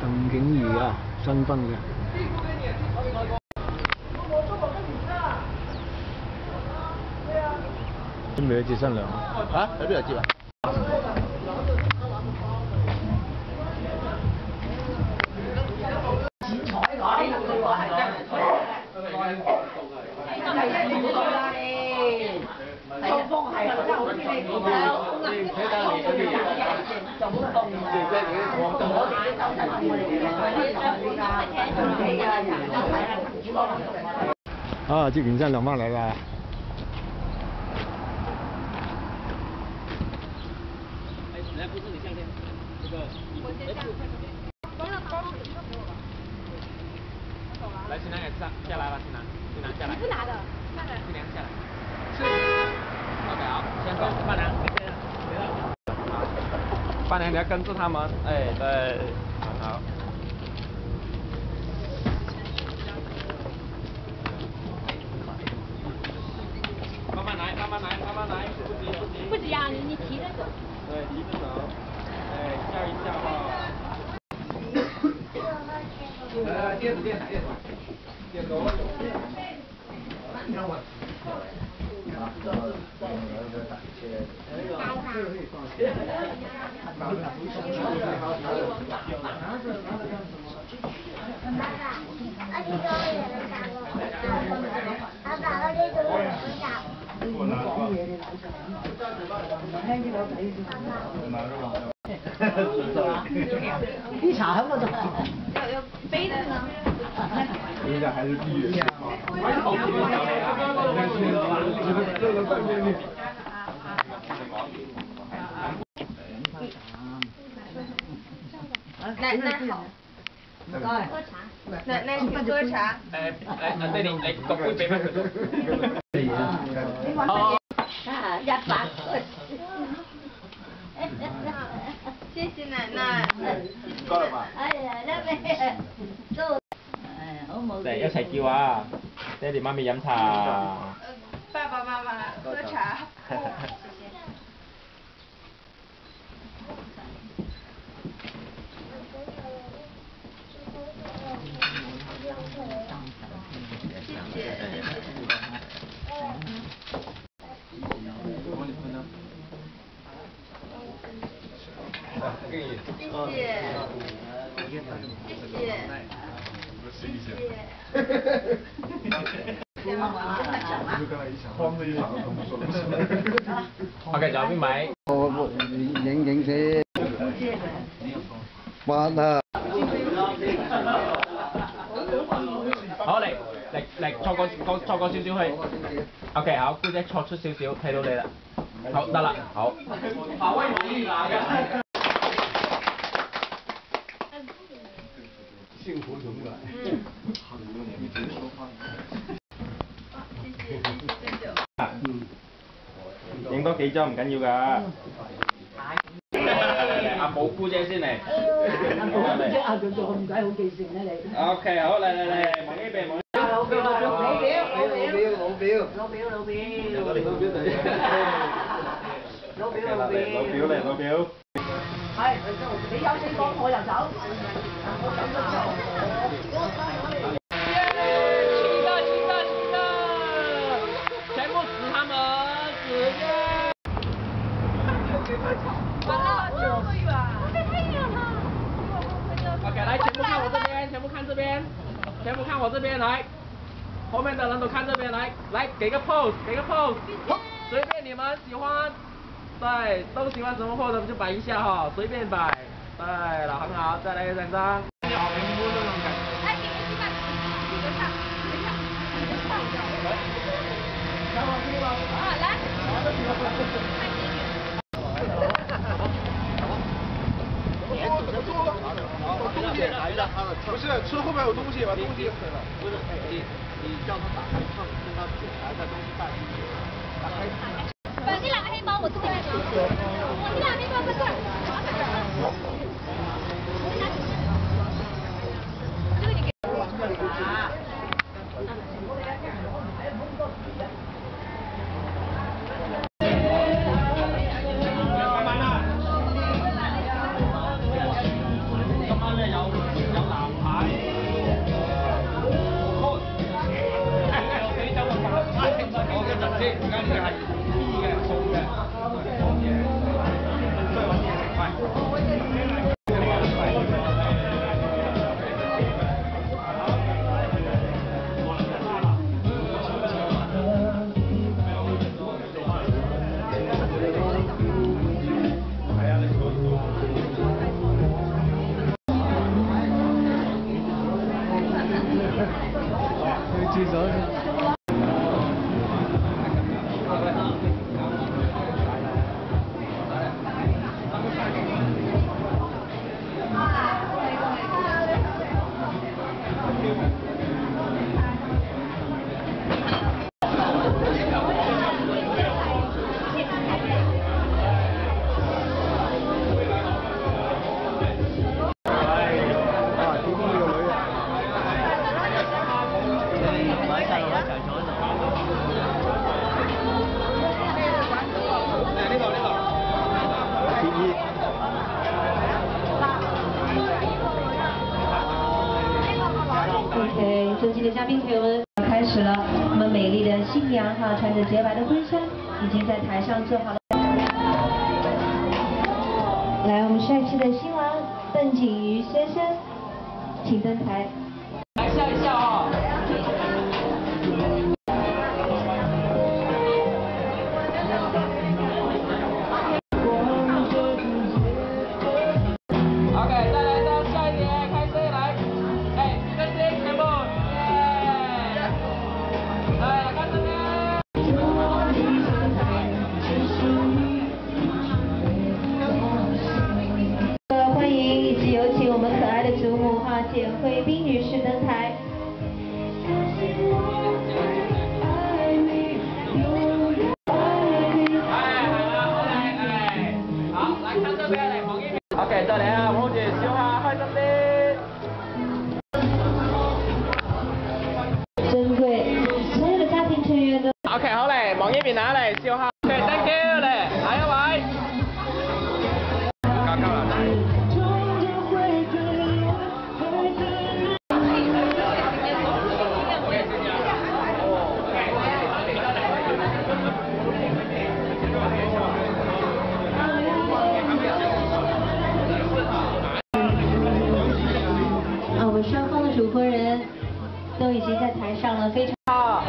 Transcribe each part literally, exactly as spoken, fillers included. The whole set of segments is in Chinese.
陳景怡啊，新婚嘅。準備去接新娘啊？ 啊？喺邊度接啊？ 秋風係真係好天氣好啊！你唔使等你嗰啲人就好凍啊！即係我哋都走曬我哋嘅， 啊，接完新娘翻嚟啦！ 来，不是你项链，这个。我先下。完了，包一个给我吧。来，新娘也下下来了，新娘，新娘下来。你是哪的？下来。新娘下来。是。OK， 好，先走，伴娘，你先，别了。伴娘，你要跟着他们，哎，对，很好。慢慢来，慢慢来，慢慢来，不急不急。 不急啊，你你提着走。 对，提着走，哎，笑一笑哈。呃，电子电子电子，电子。 啲茶喺嗰度。有有杯子呢？ 人家还是地域。 那那好。唔該。喝茶。那那請喝茶。 誒誒，阿爹你你個杯俾翻佢。 好。啊，一百。 謝謝奶奶。 夠啦嘛？ 哎呀，得未？都。誒，好冇。 嚟一齊叫啊！爹哋媽咪飲茶。 爸爸媽媽喝茶。謝謝。 OK，仲有邊位？ 我影影先。哇啊！ 好嚟嚟嚟，錯過過錯過少少去。OK， 好，姑姐錯出少少，睇到你啦。好，得啦，好。 幸福永遠。 嗯。 很多年沒聽說話。 影多幾張唔緊要㗎。阿寶姑姐先嚟。 阿寶姑姐啊，佢做咁鬼好記性咧你。 OK， 好嚟嚟嚟，望呢邊望。 老表啊，老表，老表， 老表，老表， 老表，老表。 老表嚟。 老表，老表。 老表嚟，老表。 係，你有你講我又走。我走咗之後。 七個，七個，七個，全部死他們，死掉。 完了，這麼遠，太遠了。 OK， 來，全部看我這邊，全部看這邊，全部看我這邊，來，後面的人都看這邊，來，來，給個 pose，給個 pose，隨便你們喜歡，對，都喜歡什麼 pose 就擺一下哈，隨便擺，對了，很好，再來一兩張。好平鋪這種感覺。 來，給個雞蛋，這個上，這個上，這個上。啊，來。 来了，不是吃后面有东西，把东西不是你你叫他打开秤，跟他检查一下东西大小。打开。 不是，你拿个黑包，我自己来装。你拿黑包在这儿。这个你给我。啊。 今晚咧有。 尊敬的嘉宾朋友们，开始了，我们美丽的新娘哈，穿着洁白的婚纱，已经在台上做好了。来，我们帅气的新郎邓景瑜先生，请登台。 来笑一笑啊、OK， 再来到下一点，开始来，哎，跟谁全部，耶！来，看这边。 欢迎以及有请我们可爱的祖母哈简慧彬女士登台。 OK， 再嚟啊！我哋笑下，開心啲。 珍貴，所有的家庭成員都。 OK， 好嚟，望呢邊啊，嚟笑下。OK，thank you，嚟，下一位。交交啦， 我们双方的主婚人都已经在台上了，非常好。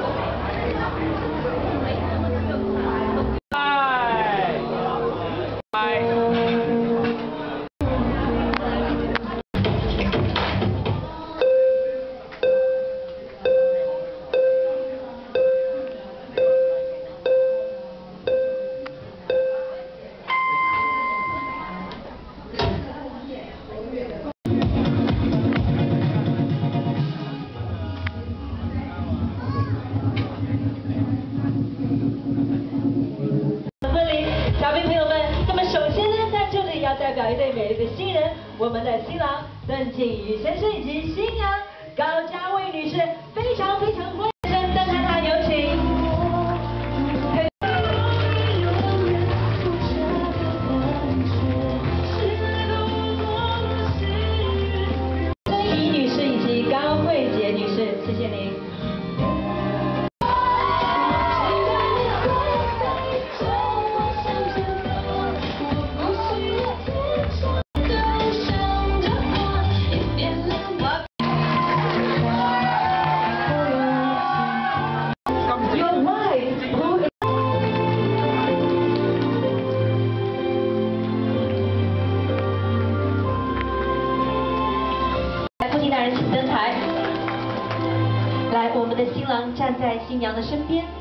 拜拜。 代表一对美丽的新人，我们的新郎邓景瑜先生以及新娘高嘉慧女士，非常非常欢迎登台台，有请。曾怡女士以及高慧洁女士，谢谢您。大人请登台，来，我们的新郎站在新娘的身边。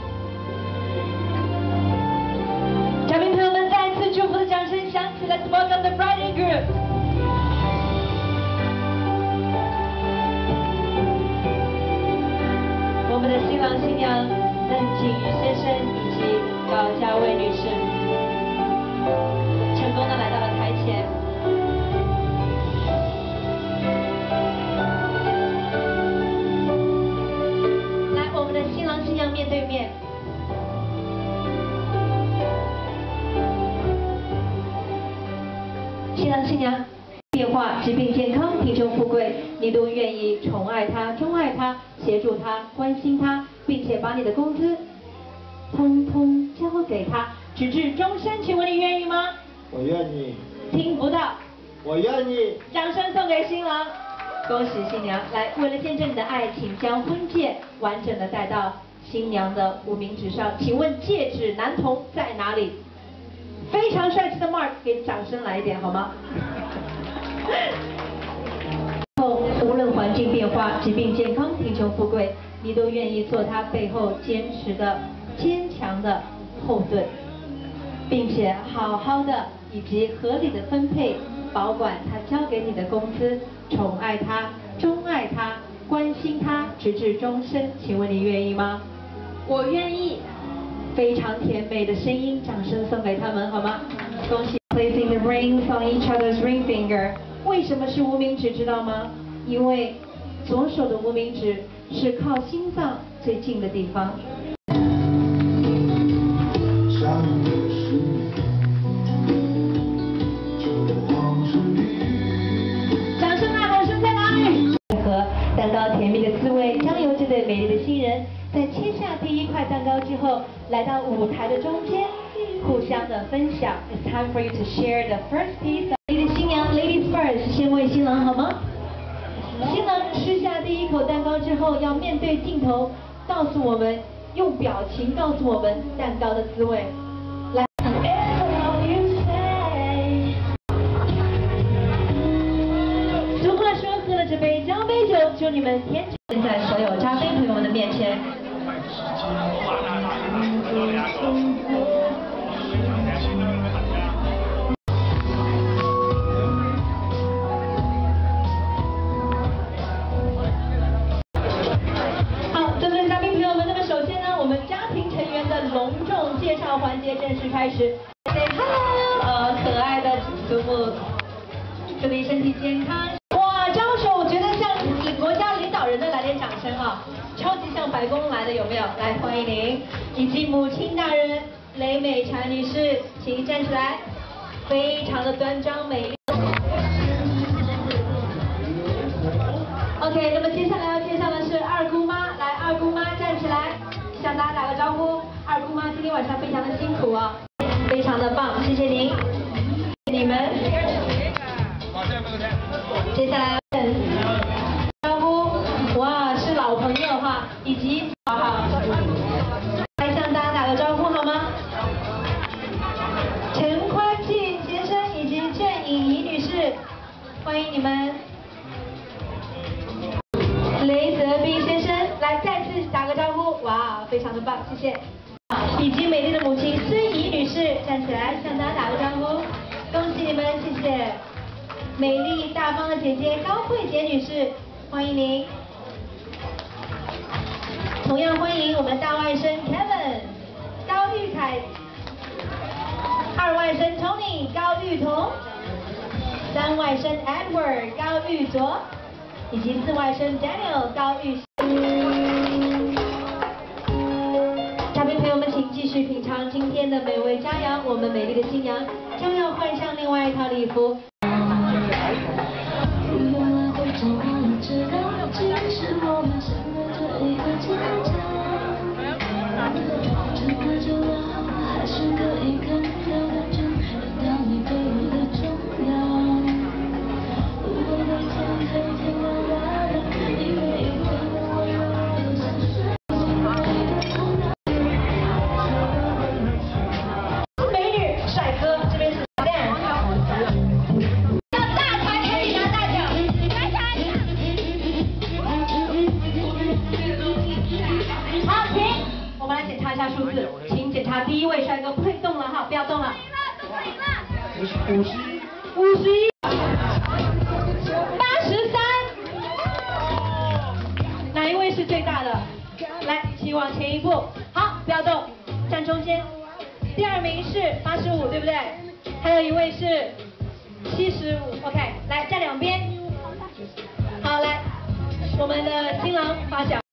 嘉宾朋友们，再次祝福的掌声响起 ，Let's welcome the bride and groom。我们的新郎新娘邓景瑜先生以及高嘉慧女士，成功的来到了台前。新娘面对面，新郎新娘变化、疾病、健康、贫穷、富贵，你都愿意宠爱他、钟爱他、协助他、关心他，并且把你的工资通通交给他，直至终身。请问你愿意吗？ 我愿意。 听不到。 我愿意。 掌声送给新郎，恭喜新娘！来，为了见证你的爱，请将婚戒完整的戴到新娘的无名指上。请问戒指男童在哪里？非常帅气的 Mark， 给掌声来一点好吗？后无论环境变化、疾病、健康、贫穷、富贵，你都愿意做他背后坚持的、坚强的后盾，并且好好的以及合理的分配、保管他交给你的工资，宠爱他、钟爱他、关心他，直至终身。请问你愿意吗？我愿意。非常甜美的声音，掌声送给他们好吗？恭喜 ！Placing the rings on each other's ring finger。为什么是无名指？知道吗？因为左手的无名指是靠心脏最近的地方。掌声啊！掌声在哪里？和蛋糕甜蜜的蛋糕之后，来到舞台的中间，互相的分享。It's time for you to share the first piece. 你的新娘 ，ladies first， 先为新郎好吗？新郎吃下第一口蛋糕之后，要面对镜头，告诉我们，用表情告诉我们蛋糕的滋味。来。俗话说，喝了这杯交杯酒，祝你们天长。在所有嘉宾朋友们的面前。好，尊敬嘉宾朋友们，那么首先呢，我们家庭成员的隆重介绍环节正式开始。Say hello， 呃，可爱的祖母，祝你身体健康。哇，招手，我觉得像国家领导人的，来点掌声啊！超级像白宫来的，有没有？来，欢迎您，以及母亲大人雷美婵女士，请站起来，非常的端庄美丽。OK， 那么接下来要介绍的是二姑妈，来，二姑妈站起来，向大家打个招呼。二姑妈今天晚上非常的辛苦啊，非常的棒，谢谢您，谢谢你们。接下来招呼，哇，是老朋友哈，以及好好，来向大家打个招呼好吗？陈宽进先生以及郑颖怡女士，欢迎你们。雷泽斌先生，来再次打个招呼，哇，非常的棒，谢谢。以及美丽的母亲孙怡女士，站起来向大家打个招呼，恭喜你们，谢谢。美丽大方的姐姐高慧杰女士，欢迎您。同样欢迎我们大外甥 Kevin 高玉凯，二外甥 Tony 高玉彤，三外甥 Edward 高玉卓，以及四外甥 Daniel 高玉。嘉宾朋友们，请继续品尝今天的美味佳肴。我们美丽的新娘将要换上另外一套礼服。数字，请检查第一位帅哥，不可以动了哈，不要动了。五十一，五十一，八十三，哪一位是最大的？来，请往前一步，好，不要动，站中间。第二名是八十五，对不对？还有一位是七十五 ，OK， 来站两边。好，来，我们的新郎发奖。